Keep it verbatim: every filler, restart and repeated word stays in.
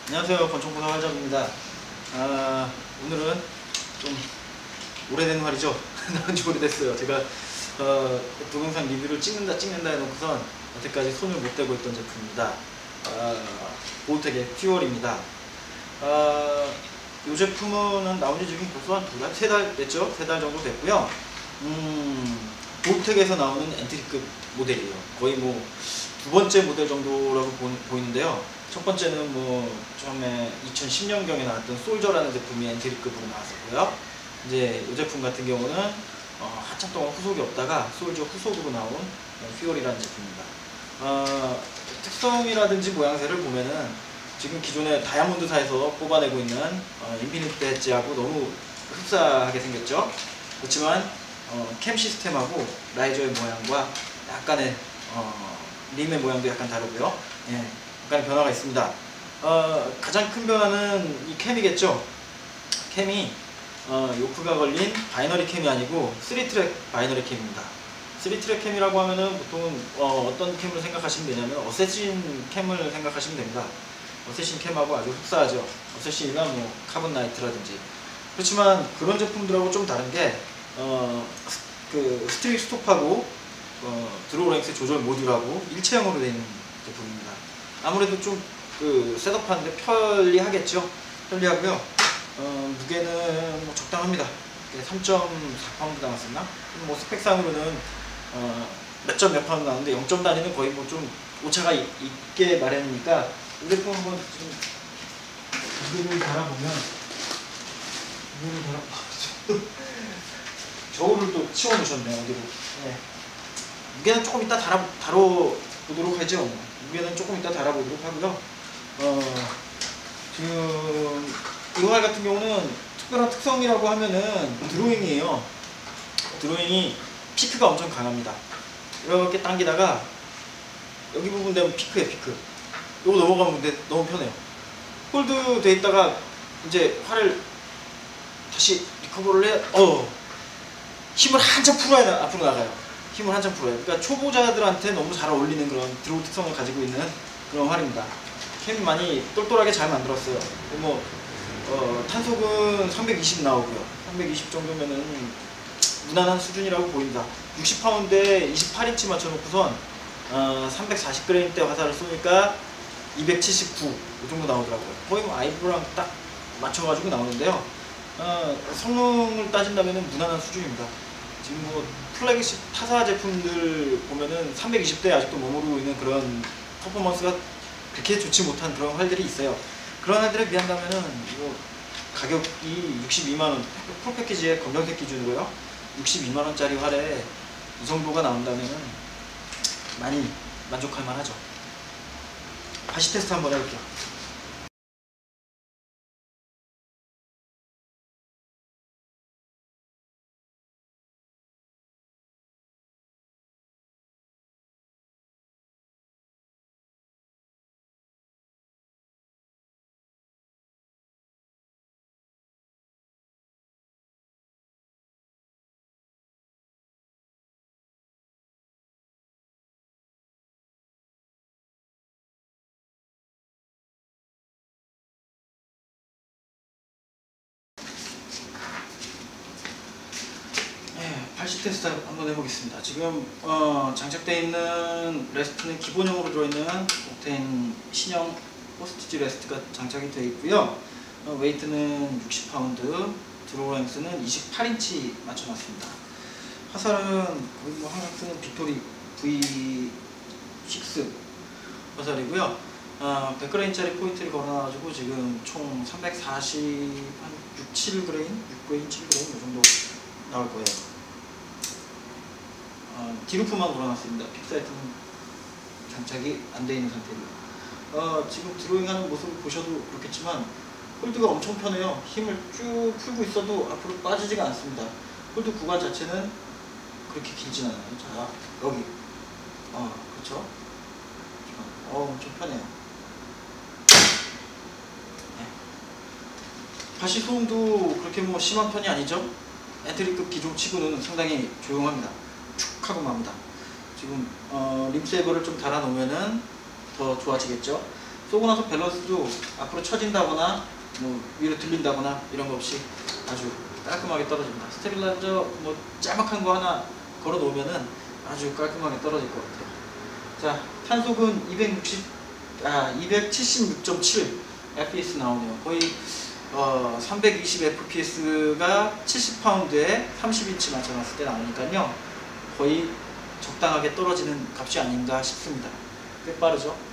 안녕하세요. 권총보사 활잡입니다. 아, 오늘은 좀 오래된 말이죠. 나온 지 오래됐어요. 제가 어, 동영상 리뷰를 찍는다 찍는다 해놓고선 여태까지 손을 못 대고 있던 제품입니다. 아, 보우텍의 퓨얼입니다. 아, 이 제품은 나온 지 지금 벌써 한 두 달, 세 달 됐죠? 세 달 정도 됐고요. 음, 보우텍에서 나오는 엔트리급 모델이에요. 거의 뭐 두 번째 모델 정도라고 보, 보이는데요. 첫 번째는 뭐 처음에 이천십 년경에 나왔던 솔저라는 제품이 엔트리급으로 나왔었고요. 이제 이 제품 같은 경우는 어, 한참 동안 후속이 없다가 솔저 후속으로 나온 퓨얼이라는 제품입니다. 어, 특성이라든지 모양새를 보면은 지금 기존의 다이아몬드사에서 뽑아내고 있는 어, 인피니트 엣지하고 너무 흡사하게 생겼죠. 그렇지만 어, 캠 시스템하고 라이저의 모양과 약간의 어, 림의 모양도 약간 다르고요. 예, 약간의 변화가 있습니다. 어, 가장 큰 변화는 이 캠이겠죠. 캠이 어, 요크가 걸린 바이너리 캠이 아니고 쓰리 트랙 바이너리 캠입니다. 쓰리 트랙 캠이라고 하면은 보통 어, 어떤 캠을 생각하시면 되냐면 어쌔신 캠을 생각하시면 됩니다. 어쌔신 캠하고 아주 흡사하죠. 어쌔신이나 뭐 카본 나이트라든지. 그렇지만 그런 제품들하고 좀 다른 게 어, 그 스트릭 스톱하고 어, 드로우 랭스 조절 모듈하고 일체형으로 되어 있는 제품입니다. 아무래도 좀 그 셋업하는데 편리하겠죠. 편리하고요. 어, 무게는 뭐 적당합니다. 삼 점 사 파운드 나왔었나? 뭐 스펙상으로는 어, 몇 점 몇 파운드 나왔는데 영 점 단위는 거의 뭐 좀 오차가 있, 있게 마련이니까 이 제품 한번 좀 무게를 달아보면 무게를 달아 저울을 또 치워놓으셨네요. 어디로. 네. 무게는 조금 이따 달아, 다뤄보도록 하죠. 무게는 조금 이따 달아보도록 하고요. 어, 지금 이 활 같은 경우는 특별한 특성이라고 하면은 드로잉이에요. 드로잉이 피크가 엄청 강합니다. 이렇게 당기다가 여기 부분 되면 피크에 피크. 요거 넘어가면 근데 너무 편해요. 홀드 돼 있다가 이제 활을 다시 리커버를 해, 어, 힘을 한참 풀어야 앞으로 나가요. 힘을 한참 풀어요. 그러니까 초보자들한테 너무 잘 어울리는 그런 드로우 특성을 가지고 있는 그런 활입니다. 캠 많이 똘똘하게 잘 만들었어요. 뭐 어, 탄속은 삼백이십 나오고요. 삼백이십 정도면은 무난한 수준이라고 보입니다. 육십 파운드에 이십팔 인치 맞춰놓고선 어, 삼백사십 그램대 화살을 쏘니까 이백칠십구 이 정도 나오더라고요. 거의 뭐 아이브랑 딱 맞춰가지고 나오는데요. 어, 성능을 따진다면 무난한 수준입니다. 지금 뭐 플래그십 타사 제품들 보면은 삼백이십 대 아직도 머무르고 있는 그런 퍼포먼스가 그렇게 좋지 못한 그런 활들이 있어요. 그런 활들에 비한다면은 뭐 가격이 육십이만 원, 풀 패키지의 검정색 기준으로요. 육십이만 원짜리 활에 이 정도가 나온다면은 많이 만족할 만하죠. 다시 테스트 한번 해볼게요. 팔십 테스트 한번 해보겠습니다. 지금 어, 장착되어 있는 레스트는 기본형으로 들어있는 옥테인 신형 포스티지 레스트가 장착이 되어 있고요. 어, 웨이트는 육십 파운드, 드로우 랭스는 이십팔 인치 맞춰놨습니다. 화살은 거의 뭐 항상 쓰는 빅토리 브이 식스 화살이고요. 어, 백 그레인짜리 포인트를 걸어놔가지고 지금 총 삼백사십, 한 육, 칠 그레인, 육 그레인, 칠 그레인 이 정도 나올 거예요. 어, 디루프만 걸어놨습니다. 픽사이트는 장착이 안 되어 있는 상태고요. 어, 지금 드로잉하는 모습을 보셔도 그렇겠지만 홀드가 엄청 편해요. 힘을 쭉 풀고 있어도 앞으로 빠지지가 않습니다. 홀드 구간 자체는 그렇게 길진 않아요. 자, 여기. 어, 그렇죠? 어, 엄청 편해요. 네. 바시 소음도 그렇게 뭐 심한 편이 아니죠? 엔트리급 기종 치고는 상당히 조용합니다. 툭 하고 맙니다. 지금 어, 림세이버를 좀 달아 놓으면은 더 좋아지겠죠. 쏘고 나서 밸런스도 앞으로 처진다거나 뭐 위로 들린다거나 이런 거 없이 아주 깔끔하게 떨어집니다. 스테빌라이저 뭐 짤막한 거 하나 걸어 놓으면은 아주 깔끔하게 떨어질 것 같아요. 자, 탄속은 이백육십, 아, 이백칠십육 점 칠 에프피에스 나오네요. 거의 어, 삼백이십 에프피에스가 칠십 파운드에 삼십 인치 맞춰놨을 때 나오니까요. 거의 적당하게 떨어지는 값이 아닌가 싶습니다. 꽤 빠르죠?